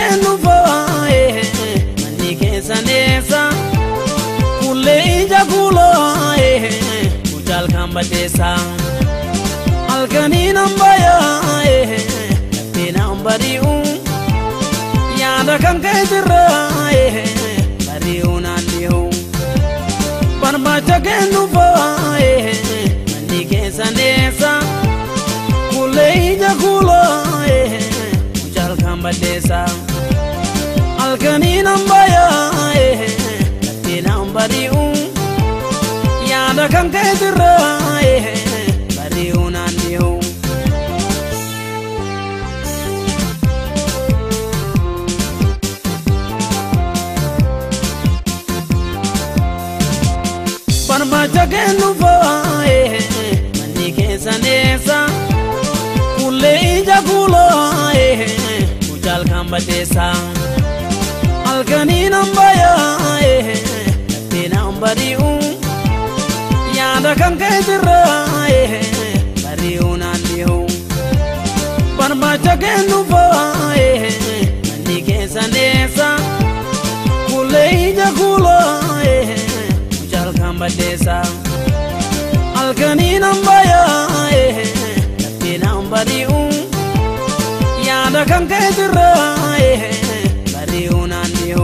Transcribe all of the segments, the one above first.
kennu fa'e mani kesanesa kulle ija kuloe ujal kambatesa alkani nambaya tina bariu yada kan kaitira bariu nandiu parmacha kennu fa'e mani kesanesa kulle ija kuloe ujal kambatesa alkani nambaya tina bariu yada kan kaitira bariu nandiu parmacha kennu fa'e mani kesanesa kulle ija kuloe ujal kambatesa alkani nambaya tina bariu yada kan kaitira bariu nandiu parmacha kennu fa'e mani kesanesa kulle ija kuloe ujal kambatesa alkani nambaya tina bariu yada kan kaitira bariu nandiu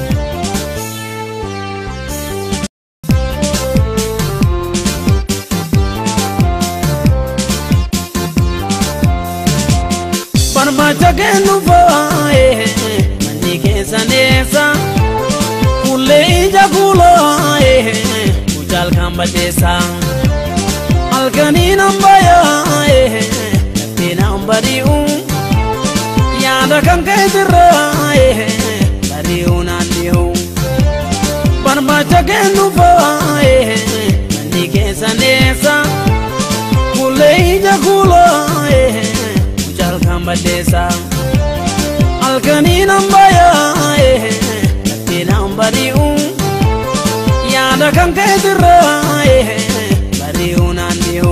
parmacha kennu fa'e mani kesanesa kulle ija kuloe ujal kambatesa alkani nambaya tina bariu yada kan kaitira bariu nandiu parmacha kennu fa'e mani kesanesa kulle ija kuloe ujal kambatesa alkani nambaya tina bariu yada kan kaitira bariu nandiu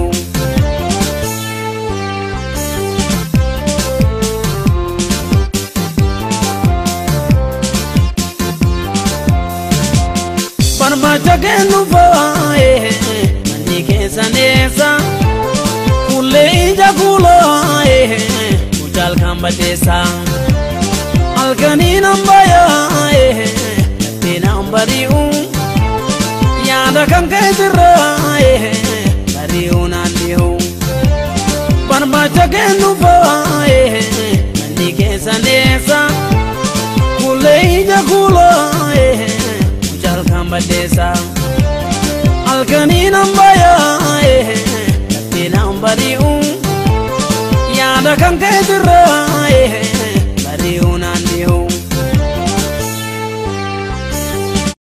parmacha kennu fa'e mani kesanesa kulle ija kuloe ujal kambatesa alkani nambaya tina bariu yada kan kaitira bariu nandiu parmacha kennu fa'e mani kesanesa kulle ija kuloe ujal kambatesa alkani nambaya tina bariu yada kan kaitira